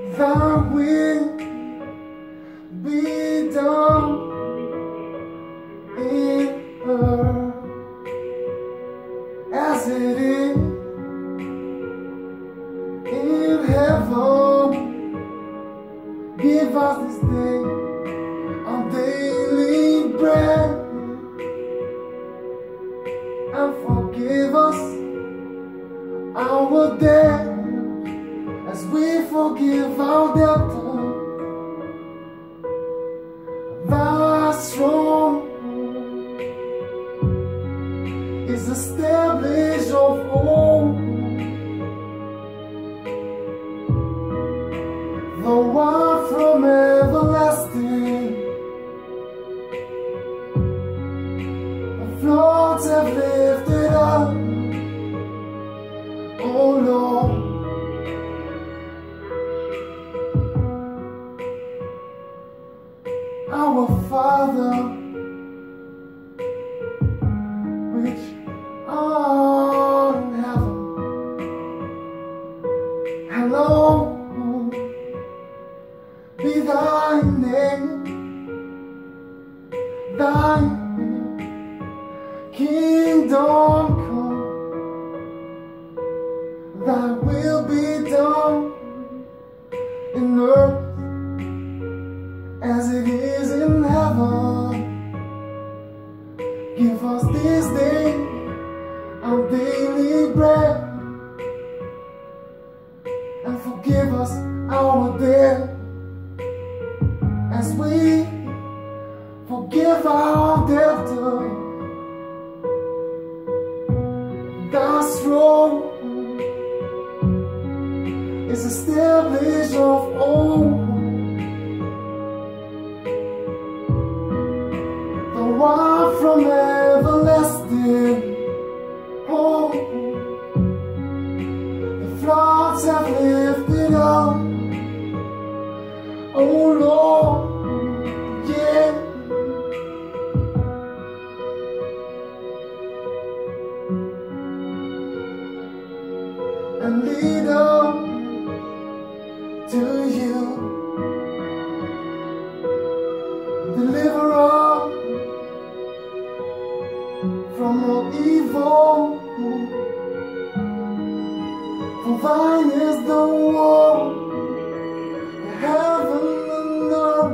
Thy will be done in earth as it is in heaven. Give us this day our daily bread, and forgive us our debt as we forgive our debtors. Thy throne is established of old, the one from everlasting. The floods have lifted up, oh Lord. Our Father, which art in heaven, hallowed be thy name. Thy kingdom come, thy will be done in earth as it is in heaven. Give us this day our daily bread, and forgive us our debt as we forgive our debtors. Thy throne is established of old, the one from everlasting. Oh, the floods have lifted up, oh Lord, yeah. And lead us to you, deliver us from all evil. For thine is the world, the heaven and earth.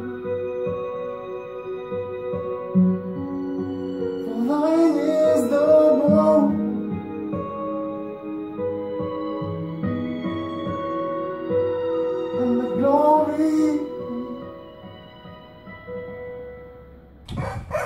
For thine is the world, and the glory.